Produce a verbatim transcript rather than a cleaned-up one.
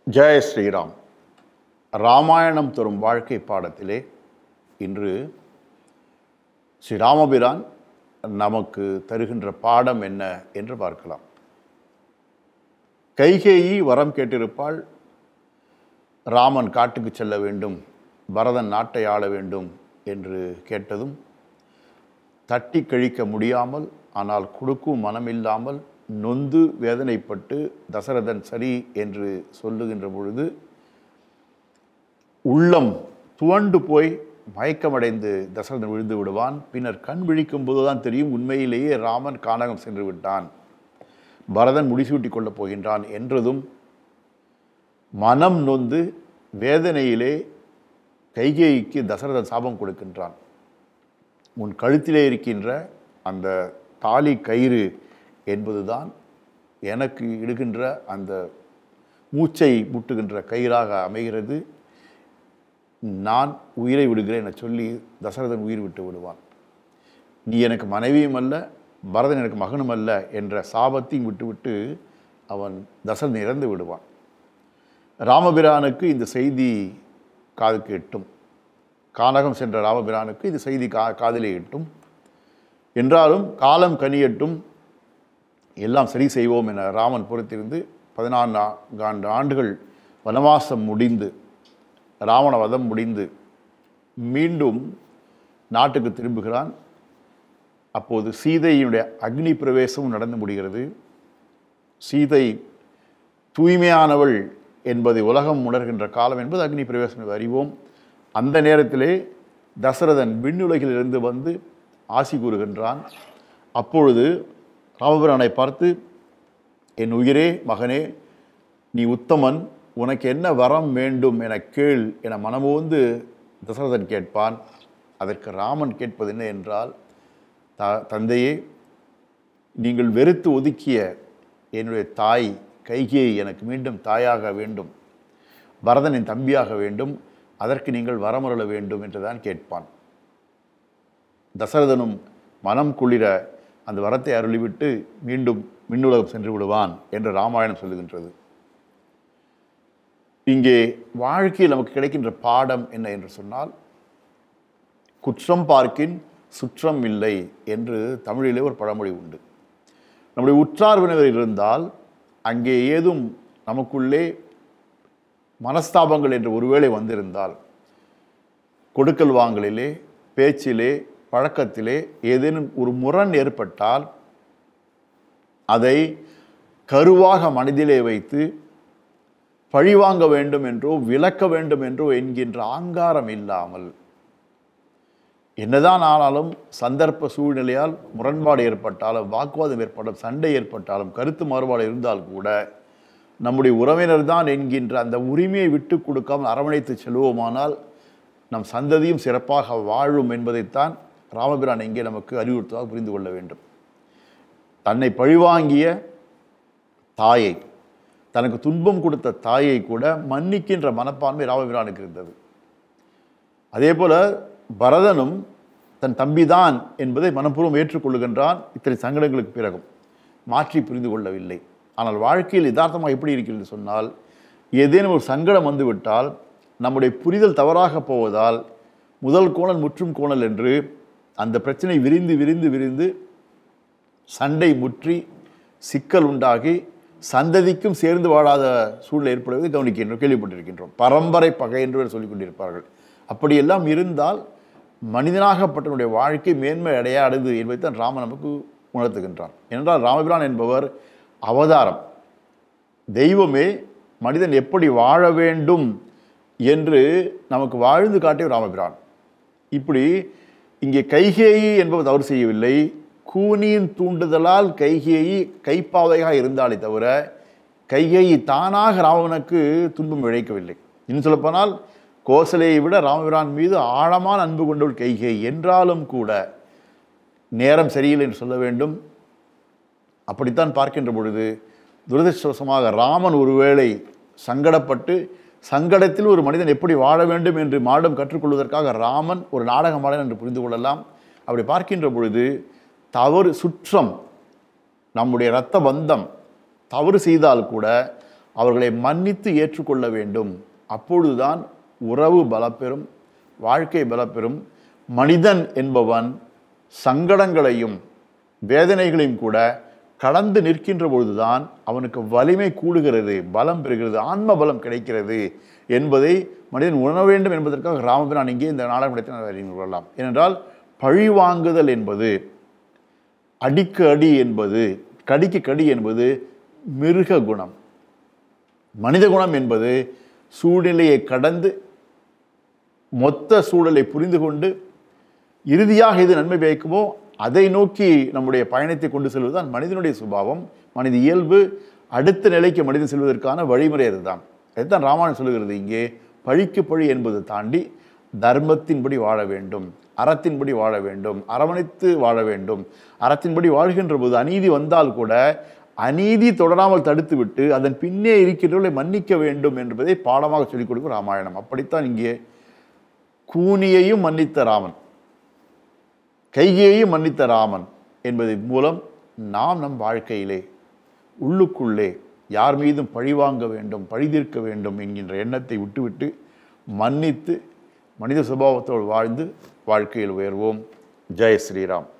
ஜெய ஸ்ரீராம். ராமாயணம் தரும் வாழ்க்கை பாடத்திலே இன்று ஸ்ரீ ராமபிரான் நமக்கு தருகின்ற பாடம் என்ன என்று பார்க்கலாம். கைகேயி வரம் கேட்டிருப்பாள், ராமன் காட்டுக்கு செல்ல வேண்டும், பரதன் நாட்டை ஆள வேண்டும் என்று கேட்டதும் தட்டி கழிக்க முடியாமல், ஆனால் கொடுக்கும் மனமில்லாமல் நொந்து வேதனைப்பட்டு தசரதன் சரி என்று சொல்லுகின்ற பொழுது உள்ளம் துவண்டு போய் மயக்கமடைந்து தசரதன் விழுந்து விடுவான். பின்னர் கண் விழிக்கும் போதுதான் தெரியும் உண்மையிலேயே ராமன் கானகம் சென்று விட்டான், பரதன் முடிசூட்டி கொள்ளப் போகின்றான் என்றதும் மனம் நொந்து வேதனையிலே கைகேயிக்கு தசரதன் சாபம் கொடுக்கின்றான். உன் கழுத்திலே இருக்கின்ற அந்த தாலி கயிறு என்பதுதான் எனக்கு இடுகின்ற அந்த மூச்சை முட்டுகின்ற கயிறாக அமைகிறது, நான் உயிரை விடுகிறேன் என சொல்லி தசரதன் உயிர் விட்டு விடுவான். நீ எனக்கு மனைவியும் அல்ல, பரதன் எனக்கு மகனும் அல்ல என்ற சாபத்தையும் விட்டுவிட்டு அவன் தசரதன் இறந்து விடுவான். ராமபிரானுக்கு இந்த செய்தி காதுக்கு எட்டும், கானகம் சென்ற ராமபிரானுக்கு இந்த செய்தி கா காதிலே எட்டும். என்றாலும் காலம் கனியட்டும், எல்லாம் சரி செய்வோம் என ராமன் பொறுத்திருந்து பதினான்கு ஆண்டுகள் வனவாசம் முடிந்து ராவண வதம் முடிந்து மீண்டும் நாட்டுக்கு திரும்புகிறான். அப்போது சீதையினுடைய அக்னி பிரவேசமும் நடந்து முடிகிறது. சீதை தூய்மையானவள் என்பதை உலகம் உணர்கின்ற காலம் என்பது அக்னி பிரவேசம் என்று அறிவோம். அந்த நேரத்திலே தசரதன் விண்ணுலகிலிருந்து வந்து ஆசி கூறுகின்றான். அப்பொழுது ராமபிரானை பார்த்து, என் உயிரே மகனே, நீ உத்தமன், உனக்கு என்ன வரம் வேண்டும் என கேள் என மனமோந்து தசரதன் கேட்பான். அதற்கு ராமன் கேட்பது என்ன என்றால், த தந்தையே, நீங்கள் வெறுத்து ஒதுக்கிய என்னுடைய தாய் கைகேயி எனக்கு மீண்டும் தாயாக வேண்டும், பரதன் என் தம்பியாக வேண்டும், அதற்கு நீங்கள் வரமருள வேண்டும் என்றுதான் கேட்பான். தசரதனும் மனம் குளிர அந்த வரத்தை அருளிவிட்டு மீண்டும் விண்ணுலகம் சென்று விடுவான் என்று ராமாயணம் சொல்லுகின்றது. இங்கே வாழ்க்கையில் நமக்கு கிடைக்கின்ற பாடம் என்ன என்று சொன்னால், குற்றம் பார்க்கின் சுற்றம் இல்லை என்று தமிழிலே ஒரு பழமொழி உண்டு. நம்முடைய உற்றார் உறவினர் இருந்தால் அங்கே ஏதும் நமக்குள்ளே மனஸ்தாபங்கள் என்று ஒருவேளை வந்திருந்தால், கொடுக்கல் வாங்கலிலே, பேச்சிலே, பழக்கத்திலே ஏதேனும் ஒரு முரண் ஏற்பட்டால் அதை கருவாக மனதிலே வைத்து பழிவாங்க வேண்டும் என்றோ விளக்க வேண்டும் என்றோ என்கின்ற ஆங்காரம் இல்லாமல், என்னதான் ஆனாலும் சந்தர்ப்ப சூழ்நிலையால் முரண்பாடு ஏற்பட்டாலும், வாக்குவாதம் ஏற்பட்டாலும், சண்டை ஏற்பட்டாலும், கருத்து மாறுபாடு இருந்தால் கூட நம்முடைய உறவினர் தான் என்கின்ற அந்த உரிமையை விட்டு கொடுக்காமல் அரவணைத்து செல்வோமானால் நம் சந்ததியும் சிறப்பாக வாழும் என்பதைத்தான் ராமபிரான் இங்கே நமக்கு அறிவுறுத்துவதாக புரிந்து கொள்ள வேண்டும். தன்னை பழிவாங்கிய தாயை, தனக்கு துன்பம் கொடுத்த தாயை கூட மன்னிக்கின்ற மனப்பான்மை ராமபிரானுக்கு இருந்தது. அதே போல பரதனும் தன் தம்பிதான் என்பதை மனப்பூர்வம் ஏற்றுக்கொள்ளுகின்றான். இத்தனை சங்கடங்களுக்கு பிறகும் மாற்றி புரிந்து கொள்ளவில்லை. ஆனால் வாழ்க்கையில் யதார்த்தமாக எப்படி இருக்கிறது சொன்னால், ஏதேனும் ஒரு சங்கடம் வந்துவிட்டால் நம்முடைய புரிதல் தவறாக போவதால் முதல் கோணல் முற்றும் கோணல் என்று அந்த பிரச்சனை விரிந்து விரிந்து விரிந்து சண்டை முற்றி சிக்கல் உண்டாகி சந்ததிக்கும் சேர்ந்து வாழாத சூழ்நிலை ஏற்படுவதை கவனிக்கின்றோம், கேள்விப்பட்டிருக்கின்றோம். பரம்பரை பகை என்று சொல்லிக் கொண்டிருப்பார்கள். அப்படியெல்லாம் இருந்தால் மனிதனாகப்பட்டனுடைய வாழ்க்கை மேன்மை அடையாடுது என்பதை தான் ராமன் நமக்கு உணர்த்துகின்றான். என்றால் ராமபிரான் என்பவர் அவதாரம், தெய்வமே மனிதன் எப்படி வாழ வேண்டும் என்று நமக்கு வாழ்ந்து காட்டிய ராமபிரான். இப்படி இங்கே கைகேயி என்பவர் தவறு செய்யவில்லை, கூனியின் தூண்டுதலால் கைகேயி கைப்பாவையாக இருந்தாலே தவிர கைகேயி தானாக ராமனுக்கு துன்பம் இழைக்கவில்லை. இன்னும் சொல்லப்போனால் கோசலையை விட ராமபிரான் மீது ஆழமான அன்பு கொண்டவள் கைகேயி. என்றாலும் கூட நேரம் சரியில்லை என்று சொல்ல வேண்டும். அப்படித்தான் பார்க்கின்ற பொழுது துரதிர்ஷ்டவசமாக ராமன் ஒருவேளை சங்கடப்பட்டு, சங்கடத்தில் ஒரு மனிதன் எப்படி வாழ வேண்டும் என்று மாடம் கற்றுக்கொள்வதற்காக ராமன் ஒரு நாடகமாடன் என்று புரிந்து கொள்ளலாம். அப்படி பார்க்கின்ற பொழுது தவறு சுற்றம், நம்முடைய இரத்த பந்தம் தவறு செய்தால் கூட அவர்களை மன்னித்து ஏற்றுக்கொள்ள வேண்டும். அப்பொழுதுதான் உறவு பலப்பெறும், வாழ்க்கை பலப்பெறும். மனிதன் என்பவன் சங்கடங்களையும் வேதனைகளையும் கூட கடந்து நிற்கின்ற பொழுதுதான் அவனுக்கு வலிமை கூடுகிறது, பலம் பெறுகிறது, ஆன்ம பலம் கிடைக்கிறது என்பதை மனிதன் உணர வேண்டும் என்பதற்காக ராமபிரான் இங்கே இந்த நாடகத்தை நான் அறிந்து கொள்ளலாம். ஏனென்றால் பழிவாங்குதல் என்பது, அடிக்கு அடி என்பது, கடிக்கு கடி என்பது மிருக குணம். மனித குணம் என்பது சூழ்நிலையை கடந்து மொத்த சூழலை புரிந்து கொண்டு இறுதியாக எது நன்மை பயக்குமோ அதை நோக்கி நம்முடைய பயணத்தை கொண்டு செல்வதுதான் மனிதனுடைய சுபாவம், மனித இயல்பு. அடுத்த நிலைக்கு மனிதன் செல்வதற்கான வழிமுறை அதுதான். அதுதான் ராமாயணம் சொல்லுகிறது. இங்கே பழிக்கு பழி என்பது தாண்டி தர்மத்தின்படி வாழ வேண்டும், அறத்தின்படி வாழ வேண்டும், அரவணைத்து வாழ வேண்டும். அறத்தின்படி வாழ்கின்ற போது அநீதி வந்தால் கூட அநீதி தொடராமல் தடுத்து விட்டு அதன் பின்னே இருக்கின்றவர்களை மன்னிக்க வேண்டும் என்பதை பாடமாக சொல்லிக் கொடுக்கும் ராமாயணம். அப்படித்தான் இங்கே கூனியையும் மன்னித்த ராமன், கைகையையும் மன்னித்த ராமன் என்பதன் மூலம் நாம் நம் வாழ்க்கையிலே உள்ளுக்குள்ளே யார் மீதும் பழிவாங்க வேண்டும், பழிதீர்க்க வேண்டும் என்கின்ற எண்ணத்தை விட்டுவிட்டு மன்னித்து மனித சுபாவத்தோடு வாழ்ந்து வாழ்க்கையில் உயர்வோம். ஜெய் ஸ்ரீராம்.